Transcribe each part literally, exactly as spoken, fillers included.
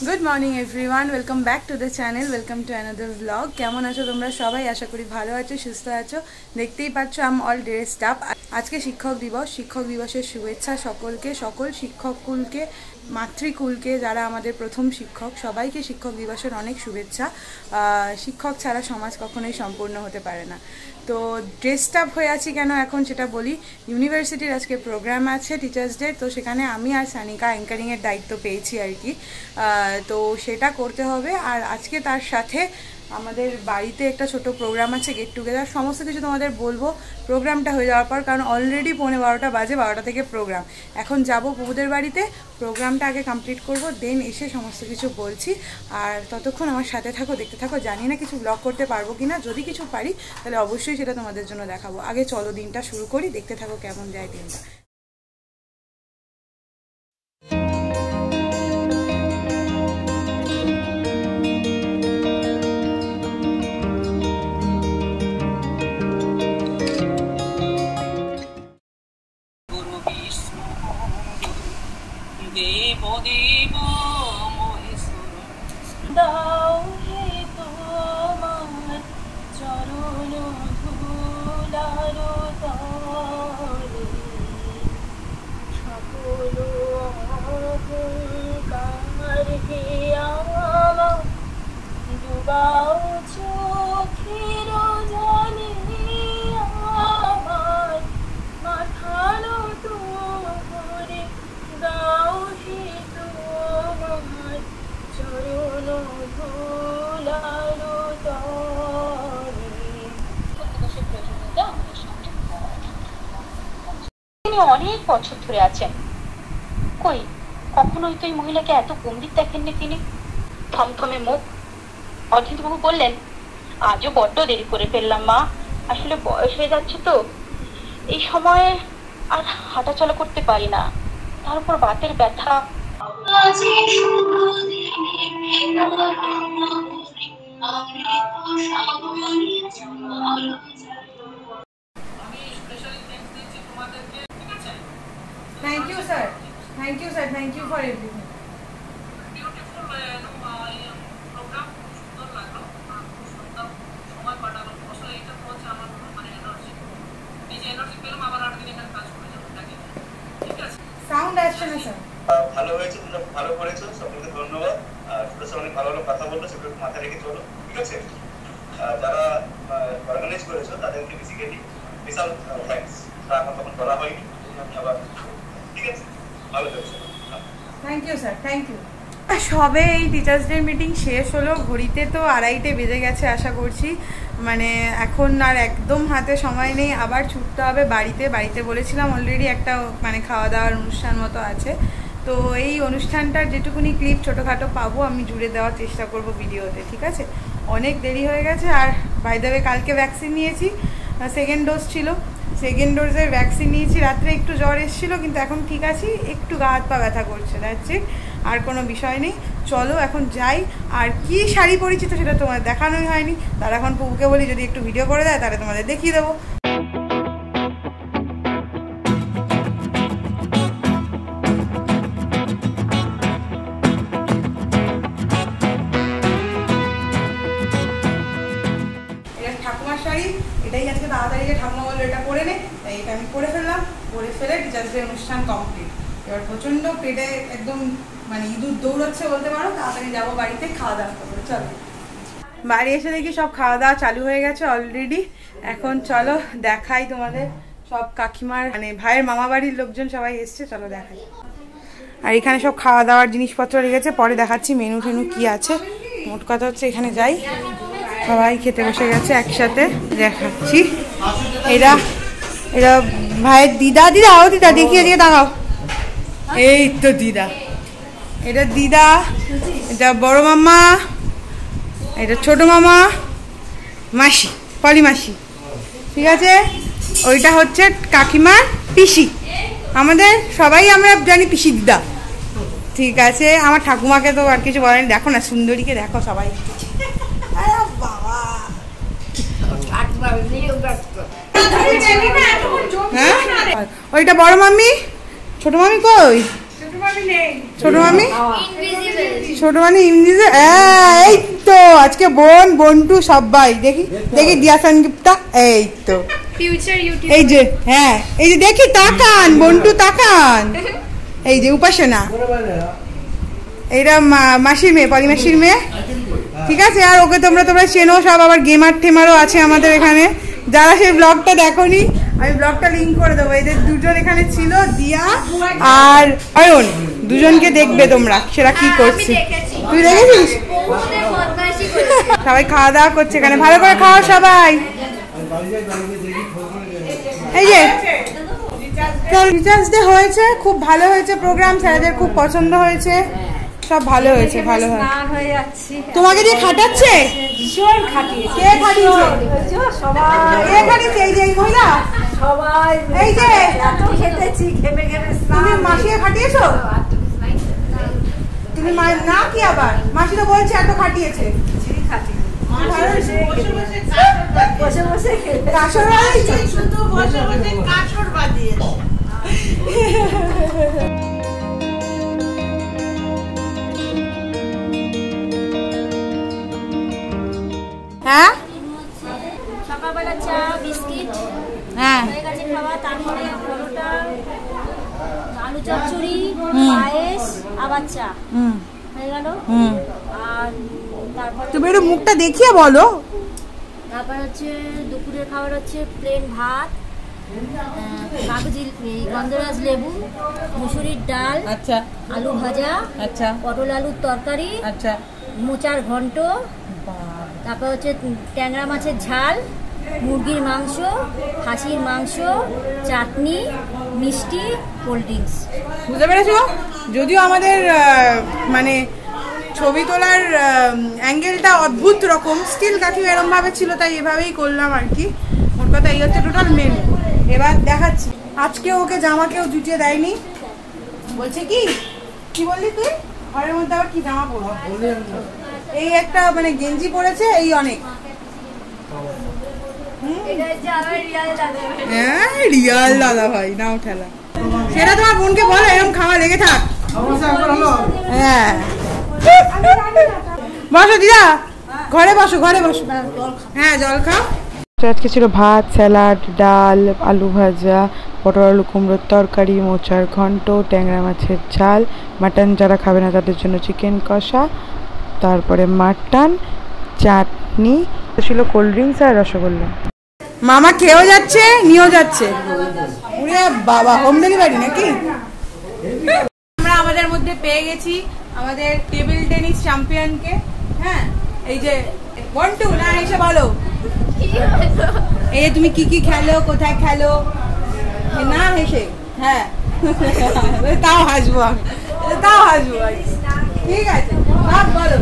Good morning everyone welcome back to the channel welcome to another vlog केमन आछो तोमरा सबाई आशा करी भालो आछो सुस्थ आछो देखतेई पाच्छो आम अल ड्रेसड अप आज के शिक्षक दिवस शिक्षक दिवसेर शुभेच्छा सकलके सकल शिक्षककुलके मातृकुलके जारा आमादेर प्रथम शिक्षक सबाइके शिक्षक दिवसेर अनेक शुभेच्छा शिक्षक छाड़ा समाज कखनोई सम्पूर्ण होते पारे ना तो ड्रेसड अप हये आछि केन एखन सेटा बोली यूनिभार्सिटिर आजके प्रोग्राम आछे टीचार्स डे तो सेखाने आमी आर सानिका एंकारिंगेर दायित्व पेयेछि आर कि तो सेटा करते होबे आर आजके तार साथे आमादेर बाड़ीते एक छोटो प्रोग्राम आछे गेट टुगेदार समस्त किछु तोमादेर बोलबो प्रोग्रामटा हये जाओयार पर कारण अलरेडी पौने बारोटा बाजे बारोटा थेके प्रोग्राम एखन जाबो बुबुदेर बाड़ीते प्रोग्रामटा आगे कमप्लीट करबो देन एसे समस्त किछु बोलछि आर ततक्षण आमार साथे थाको देखते थाको जानि ना किछु ब्लग करते पारबो किना जदि किछु पारि ताहले अवश्यई सेटा तोमादेर जोन्नो देखाबो आगे चलो दिनटा शुरू करी देखते थाको केमन जाय दिनटा অনেক বছর ধরে আছেন কই কখনোই তো এই মহিলাকে এত গম্ভীর দেখেননি তিনি থমথমে মুখ অজিতবাবু বললেন আজও বড্ড দেরি করে ফেললাম মা আসলে বয়স হয়ে যাচ্ছে তো এই সময়ে আর হাঁটাচলা করতে পারি না তার উপর বাতের ব্যথা Thank you, sir. Thank you, sir. Thank you for everything. Beautiful program. সুন্দর লাগলো খুব সুন্দর সময় কাটালো আসলে এটা তো হচ্ছে আমার মানে এনার্জি এই যে এনার্জি পেলাম আবার আট দিন এখানে কাজ করে যাব নাকি ঠিক আছে সাউন্ড আসছে না স্যার ভালো হয়েছে তোমরা ভালো করেছো সকলকে ধন্যবাদ আর সুরেশ অনেক ভালো ভালো কথা বললো সেগুলো মাথায় রেখে চলো ঠিক আছে যারা অর্গানাইজ করেছো তাদেরকে বেসিক্যালি বিশাল থ্যাঙ্কস তা এখন তখন করা হয়নি আমি আবার ঠিক আছে ভালো হয়েছে thank you sir thank you সবে এই টিচার্স ডে মিটিং শেষ হলো ঘড়িতে তো আড়াইটে বেজে গেছে আশা করছি মানে এখন আর একদম হাতে সময় নেই আবার ছুটতে হবে বাড়িতে বাড়িতে বলেছিলাম অলরেডি একটা মানে খাওয়া দাওয়ার অনুষ্ঠান মতো আছে তো এই অনুষ্ঠানটার যেটুকুনি ক্লিপ ছোটোখাটো পাবো আমি জুড়ে দেওয়ার চেষ্টা করব ভিডিওতে ঠিক আছে অনেক দেরি হয়ে গেছে আর বাই দ্য ওয়ে কালকে ভ্যাকসিন নিয়েছি সেকেন্ড ডোজ ছিল সেকেন্ড ডোজের ভ্যাকসিন নিয়েছি রাত্রে একটু জ্বর এসেছিলো কিন্তু এখন ঠিক আছি একটু গা হাত পা ব্যথা করছে দ্যাটস ইট আর কোনো বিষয় নেই চলো এখন যাই আর কি শাড়ি পরেছি তো সেটা তোমাদের দেখানোই হয়নি তার এখন পুকুকে বলি যদি একটু ভিডিও করে দেয় তাহলে তোমাদের দেখিয়ে দেবো ঠাকুমার শাড়ি এটাই আজকে তাড়াতাড়ি ঠাকুমা বললো এটা পরে নে তাই এটা আমি পরে ফেললাম পরে ফেলে টিচার্স ডে অনুষ্ঠান কমপ্লিট এবার প্রচণ্ড পেটে একদম মানে ইঁদুর দৌড়চ্ছে বলতে পারো তাড়াতাড়ি যাবো বাড়িতে খাওয়া দাওয়া করবো চলো বাড়ি এসে দেখি সব খাওয়া দাওয়া চালু হয়ে গেছে অলরেডি এখন চলো দেখাই তোমাদের সব কাকিমার মানে ভাইয়ের মামা বাড়ির লোকজন সবাই এসছে চলো দেখাই আর এখানে সব খাওয়া দাওয়ার জিনিসপত্র রেখেছে পরে দেখাচ্ছি মেনু টেনু কি আছে মোট কথা হচ্ছে এখানে যাই সবাই খেতে বসে গেছে একসাথে দেখাচ্ছি এরা এরা ভাইয়ের দিদা দিদা ও দিদা দেখিয়ে দিয়ে দেখাও এই তো দিদা এটা দিদা এটা বড় মামা এটা ছোট মামা মাসি পলি মাসি ঠিক আছে ওইটা হচ্ছে কাকিমার পিসি আমাদের সবাই আমরা জানি পিসি দিদা ঠিক আছে আমার ঠাকুমাকে তো আর কিছু বলেনি দেখো না সুন্দরীকে দেখো সবাই বাবা হ্যাঁ ওইটা বড় মাম্মি ছোট মামি কই ছোট মামি ছোট মামি ইনভিজিবল। এই তো আজকে বোন বন্টু সবাই দেখি দেখি দিয়া সঞ্জীবটা এই তো এই যে হ্যাঁ এই যে দেখি তাকান বন্টু তাকান এই যে উপাসনা এইটা মাসির মেয়ে পরিমাসির মেয়ে ঠিক আছে। আর ওকে তোমরা তোমরা চেনো সব, আবার গেমার টেমারও আছে আমাদের এখানে। যারা সেই ব্লগটা দেখোনি আমি ব্লগটা লিঙ্ক করে দেবো। এদের দুজন এখানে ছিল দিয়া আর অয়ন, দুজনকে দেখবে তোমরা সেটা কি করছে। তুই দেখেছিস? সবাই খাওয়া দাওয়া করছে এখানে, ভালো করে খাওয়া সবাই। এই যে টিচার্স ডে হয়েছে, খুব ভালো হয়েছে প্রোগ্রাম, স্যারদের খুব পছন্দ হয়েছে, সব ভালো হয়েছে। ভালো হয় তোমাকে দিয়ে খাটাচ্ছে? কে খাটিয়েছে? কে খাটিয়েছে? এই যে এই মহিলা সবাই এই যে খেতেছি খেমে খেমে। তুমি মাসিকে খাটিয়েছো? তুমি না কি আবার মাসি তো বলছে এত খাটিয়েছে। বসে বসে কাসর বাজিয়েছে, শুধু বসে বসে কাসর বাজিয়েছে। হ্যাঁ সকালবেলা চা বিস্কিট হ্যাঁ হয়ে গেছে খাওয়া, তারপরে পরোটা আলু চচ্চড়ি পায়েস আবার চা হয়ে গেল। আর তারপর তুমি একটু মুখটা দেখিয়ে বলো। তারপর হচ্ছে দুপুরের খাবার হচ্ছে প্লেন ভাত, কাগজি গন্ধরাজ লেবু, মুসুরির ডাল, আচ্ছা আলু ভাজা, আচ্ছা পটল আলুর তরকারি, আচ্ছা মোচার ঘন্ট, তারপর হচ্ছে ট্যাংরা মাছের ঝাল, মুরগির মাংস, খাসির মাংস, চাটনি, মিষ্টি, কোল্ড ড্রিঙ্কস। বুঝতে পেরেছো? যদিও আমাদের মানে ছবি তোলার অ্যাঙ্গেলটা অদ্ভুত রকম, স্টিল কাকিমা এরকম ভাবে ছিল তাই এভাবেই করলাম আর কি। ওর কথা এই হচ্ছে টোটাল মেনু। এবার দেখাচ্ছি, আজকে ওকে জামা কেউ জুটিয়ে দেয়নি। বলছে কি কি বললি তুই? ঘরের মধ্যে আবার কি জামা পরবো? এই একটা মানে গেঞ্জি পরেছে, এই অনেক। হ্যাঁ রিয়াল দাদা ভাই নাও ঠেলা। সেটা তোমার বোনকে বলো এরকম খাওয়া লেগে থাক। হ্যাঁ বসো দিদা, ঘরে বসো ঘরে বসো। হ্যাঁ জল খাও। আজকে ছিল ভাত, স্যালাড, ডাল, আলু ভাজা, পটল আলু কুমড়োর তরকারি, মোচার ঘন্ট, ট্যাংরা মাছের ঝাল, মাটন যারা খাবে না তাদের জন্য চিকেন কষা, তারপরে মাটন, চাটনি ছিল, কোল্ড ড্রিঙ্কস আর রসগোল্লা। মামা খেয়েও যাচ্ছে নিয়েও যাচ্ছে। বাবা হোম ডেলিভারি নাকি? আমরা আমাদের মধ্যে পেয়ে গেছি আমাদের টেবিল টেনিস চ্যাম্পিয়নকে। হ্যাঁ এই যে বন্টু না এসে বলো এই তুমি কি কি খেলো, কোথায় খেলো না হেসে। হ্যাঁ তাও হাসবো আমি, তাও হাসবো আমি। ঠিক আছে সব বলো।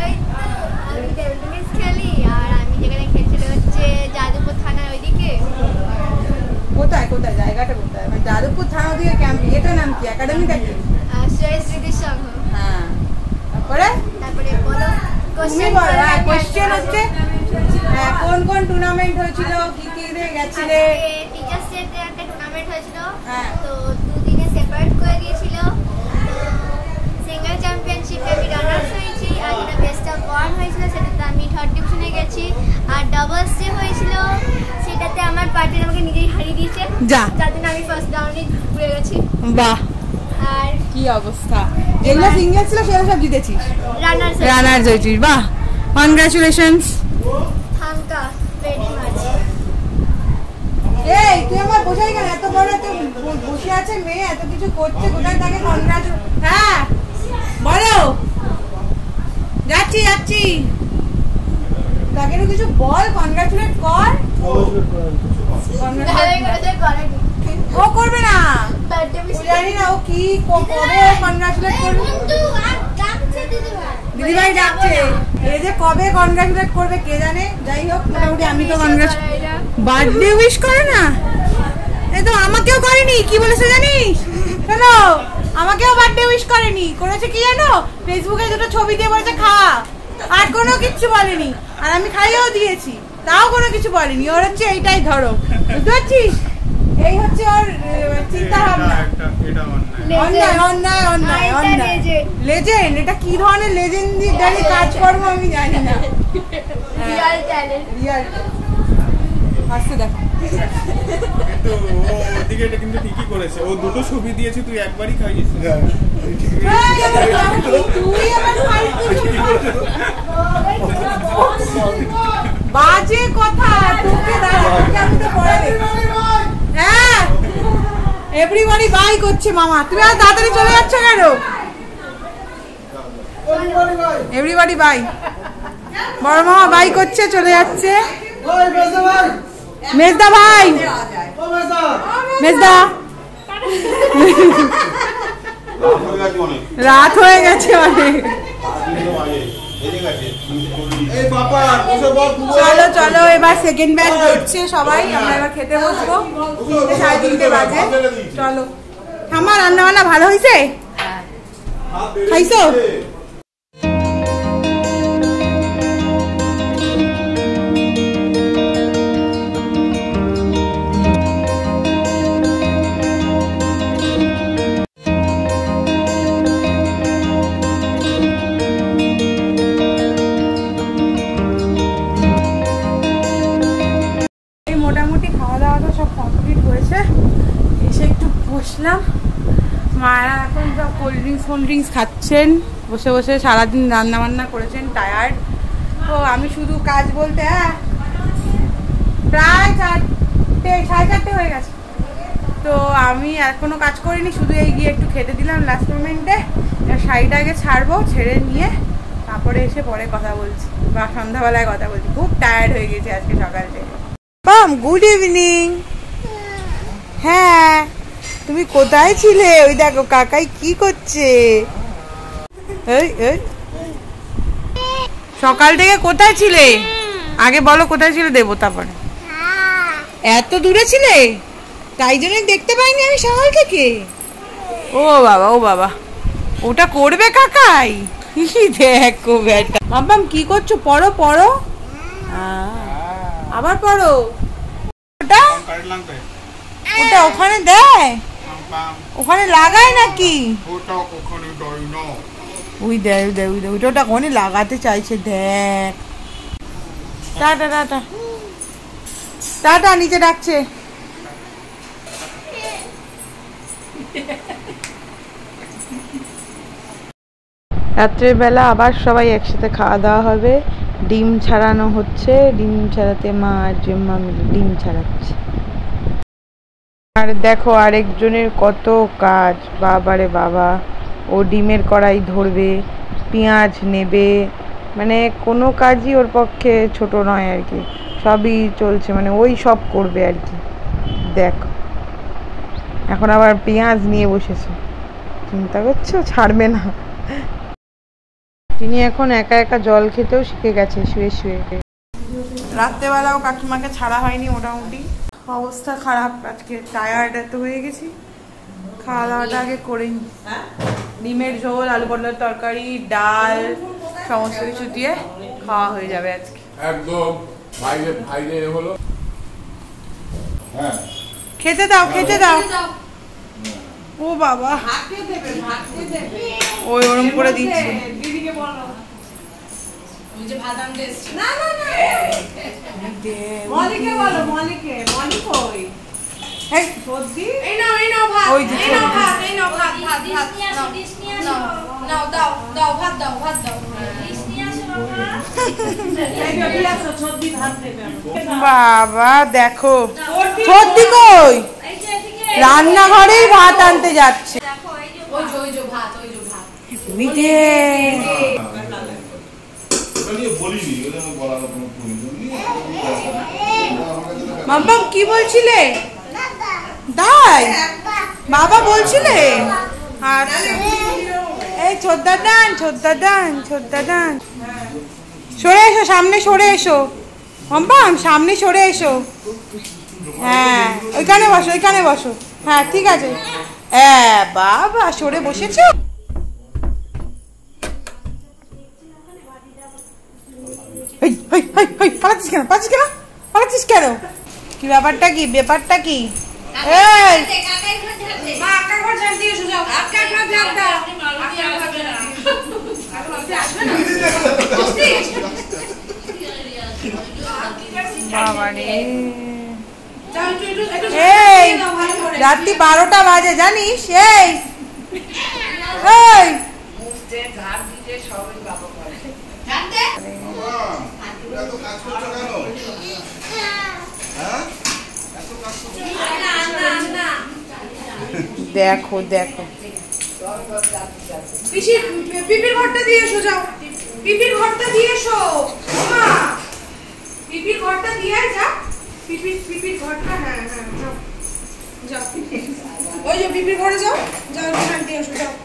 কোথায় কোথায় জায়গাটা কোথায়? মানে যাদবপুর থানা ওদিকে ক্যাম্প, এটার নাম কি? একাডেমিটা কি? হ্যাঁ তারপরে তারপরে বলো তুমি বলো। হ্যাঁ কোশ্চেন হচ্ছে হ্যাঁ কোন কোন টুর্নামেন্ট হয়েছিল, কি কি রে গেছিলে? টিচার্স ডে তে একটা টুর্নামেন্ট হয়েছিল, হ্যাঁ তো দুদিনে সেপারেট করে দিয়েছিল। সিঙ্গেল চ্যাম্পিয়নশিপে আমি রানার্স হয়েছি, আর যেটা বেস্ট অফ ওয়ান হয়েছিল সেটাতে আমি থার্ড ডিভিশনে গেছি। আর ডাবলস যে হয়েছিল সেটাতে আমার পার্টনার আমাকে নিজেই হারিয়ে দিয়েছে, যা যার জন্য আমি ফার্স্ট রাউন্ডে ঘুরে গেছি। বাহ আর কি অবস্থা! যেগুলো সিঙ্গেল ছিল সেগুলো সব জিতেছিস, রানার্স রানার্স হয়েছিস। বাহ কনগ্রাচুলেশনস। Thangka very much. এই তুই আমার বোঝাই কেন? এত বড় এত বসে আছে মেয়ে, এত কিছু করছে, কোথায় তাকে কনগ্রাচুলেশন। হ্যাঁ বলো। যাচ্ছি যাচ্ছি তাকে কিছু বল, কনগ্রাচুলেট কর। ও করবে না, জানি না ও কি কবে কনগ্রাচুলেট করবে। দিদিভাই ডাকছে, এই যে কবে কনগ্রাচুলেট করবে কে জানে। যাই হোক মোটামুটি আমি তো কনগ্রাচুলেট, বার্থডে উইশ করে না, এই তো আমাকেও করেনি। কি বলেছে জানিস? শোনো আমাকেও বার্থডে উইশ করেনি, করেছে কি জানো? ফেসবুকে দুটো ছবি দিয়ে বলেছে খা, আর কোনো কিছু বলেনি। আর আমি খাইয়েও দিয়েছি, তাও কোনো কিছু বলেনি। ওর হচ্ছে এইটাই ধরো, বুঝতে পারছিস? এই হচ্ছে ওর চিন্তা ভাবনা। অন্যায় অন্যায় অন্যায় অন্যায় লেজেন্ড। এটা কি ধরনের লেজেন্ডারি কাজকর্ম আমি জানি না। রিয়েল ট্যালেন্ট রিয়েল হাসতে দেখো। কিন্তু ও ওদিকে এটা কিন্তু ঠিকই করেছে, ও দুটো ছবি দিয়েছে তুই একবারই খাইছিস। তুই আবার বাজে কথা তোকে দাঁড়াতে আমি তো পড়ে দেখি। হ্যাঁ এভরিবডি বাই করছে মামা, তুমি আর তাড়াতাড়ি চলে যাচ্ছ কেন? Everybody bye. বড় মামা বাই করছে, চলে যাচ্ছে। মেজদা ভাই, মেজদা রাত হয়ে গেছে অনেক। চলো চলো এবার সেকেন্ড ব্যাচ হচ্ছে সবাই, আমরা এবার খেতে বসবো। তিনটে সাড়ে তিনটে বাজে। চলো ঠাম্মা রান্না বান্না ভালো হয়েছে? খাইছো? মোটামুটি খাওয়া দাওয়া তো সব কমপ্লিট হয়েছে, এসে একটু বসলাম। মায়েরা এখন সব কোল্ড ড্রিঙ্কস কোল্ড ড্রিঙ্কস খাচ্ছেন বসে বসে, সারাদিন রান্না বান্না করেছেন, টায়ার্ড। তো আমি শুধু কাজ বলতে হ্যাঁ প্রায় চারটে সাড়ে চারটে হয়ে গেছে, তো আমি এখনও কাজ করিনি, শুধু এই গিয়ে একটু খেতে দিলাম লাস্ট মোমেন্টে। শাড়িটা আগে ছাড়বো, ছেড়ে নিয়ে তারপরে এসে পরে কথা বলছি বা সন্ধ্যাবেলায় কথা বলছি। খুব টায়ার্ড হয়ে গেছে আজকে সকাল থেকে। পাম গুড ইভিনিং। হ্যাঁ তুমি কোথায় ছিলে? ওই দেখো কাকাই কি করছে। এই এই সকাল থেকে কোথায় ছিলে? আগে বলো কোথায় ছিলে, দেবো তারপরে। এত দূরে ছিলে, তাই জন্য দেখতে পাইনি আমি সকাল থেকে। ও বাবা ও বাবা, ওটা করবে কাকাই? দেখো বেটা। বাবাম কি করছো? পড়ো পড়ো, আবার পড়ো। ওটা ওটা ওখানে দেয়, ওখানে লাগায় নাকি? ওই দেয় ওই দেয় ওই দেয় ওইটা ওটা ওখানে লাগাতে চাইছে। দেখ টাটা টাটা টাটা, নিচে ডাকছে। রাত্রের বেলা আবার সবাই একসাথে খাওয়া দাওয়া হবে। ডিম ছাড়ানো হচ্ছে, ডিম ছাড়াতে মা আর জেম্মা মিলে ডিম ছাড়াচ্ছে। আর দেখো আরেকজনের কত কাজ, বাবারে বাবা। ও ডিমের কড়াই ধরবে, পেঁয়াজ নেবে, মানে কোনো কাজই ওর পক্ষে ছোট নয় আর কি, সবই চলছে, মানে ওই সব করবে আর কি। দেখো এখন আবার পেঁয়াজ নিয়ে বসেছে, চিন্তা করছো ছাড়বে না। তিনি এখন একা একা জল খেতেও শিখে গেছে শুয়ে শুয়ে। রাত্রেবেলাও কাকিমাকে ছাড়া হয়নি, মোটামুটি অবস্থা খারাপ আজকে, টায়ার্ড এত হয়ে গেছি। খাওয়া দাওয়াটা আগে করে নি, ডিমের ঝোল, আলু পটলের তরকারি, ডাল, সমস্ত কিছু দিয়ে খাওয়া হয়ে যাবে আজকে একদম। খেতে দাও খেতে দাও। ও বাবা ওই ওরম করে দিচ্ছে। বাবা দেখো সত্যি কই রান্নাঘরেই ভাত আনতে যাচ্ছে। মাম্মাম কি বলছিলে? তাই বাবা বলছিলে? আচ্ছা এই ছোদ্দা দান ছোদ্দা দান ছোদ্দা দান, সরে এসো সামনে, সরে এসো মাম্মাম, সামনে সরে এসো। হ্যাঁ ওইখানে বসো ওইখানে বসো। হ্যাঁ ঠিক আছে। হ্যাঁ বাবা সরে বসেছো। পালাচ্ছিস কেন পালাচ্ছিস কেন পালাচ্ছিস কেন? কি ব্যাপারটা কি ব্যাপারটা কি? এই মা আকার ঘর ঝাড় দিয়ে এসো যাও আকার ঘর ঝাড় দাও বাবারে এই রাত্রি বারোটা বাজে জানিস এই এই দেখো দেখো পিপির ঘরটা দিয়ে এসো যাও পিপির ঘরটা দিয়ে এসো মা পিপির ঘরটা দিয়ে যা পিপির পিপির ঘরটা হ্যাঁ হ্যাঁ যাও যাও ওই যে পিপির ঘরে যাও যাও ওখান দিয়ে এসো যাও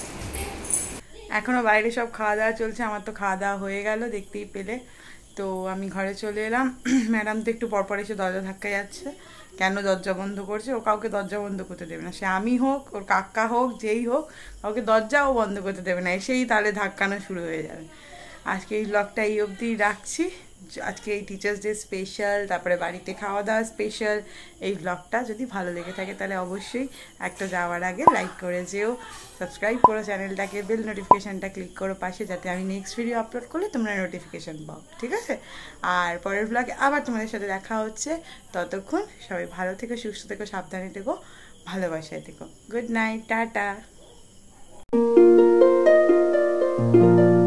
এখনো বাইরে সব খাওয়া দাওয়া চলছে আমার তো খাওয়া দাওয়া হয়ে গেল দেখতেই পেলে তো আমি ঘরে চলে এলাম ম্যাডাম তো একটু পরপর এসে দরজা ধাক্কা যাচ্ছে কেন দরজা বন্ধ করছে ও কাউকে দরজা বন্ধ করতে দেবে না সে আমি হোক ওর কাকা হোক যেই হোক কাউকে দরজাও বন্ধ করতে দেবে না এসেই তাহলে ধাক্কানো শুরু হয়ে যাবে আজকে এই ব্লগটা এই অবধি রাখছি আজকে এই টিচার্স ডে স্পেশাল তারপরে বাড়িতে খাওয়া দাওয়া স্পেশাল এই ব্লগটা যদি ভালো লেগে থাকে তাহলে অবশ্যই একটা যাওয়ার আগে লাইক করে যেও সাবস্ক্রাইব করো চ্যানেলটাকে বেল নোটিফিকেশানটা ক্লিক করো পাশে যাতে আমি নেক্সট ভিডিও আপলোড করলে তোমরা নোটিফিকেশান পাও ঠিক আছে আর পরের ব্লগে আবার তোমাদের সাথে দেখা হচ্ছে ততক্ষণ সবাই ভালো থেকো সুস্থ থেকো সাবধানে থেকো ভালোবাসায় থেকো গুড নাইট টাটা